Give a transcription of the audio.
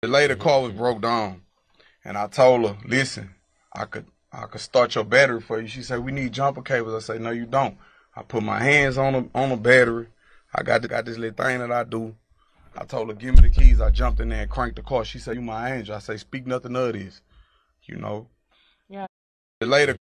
The later car was broke down, and I told her, listen, I could start your battery for you. She said, we need jumper cables. I said, no, you don't. I put my hands on the battery. I got this little thing that I do. I told her, give me the keys. I jumped in there and cranked the car. She said, you my angel. I say, speak nothing of this, you know. Yeah. Later.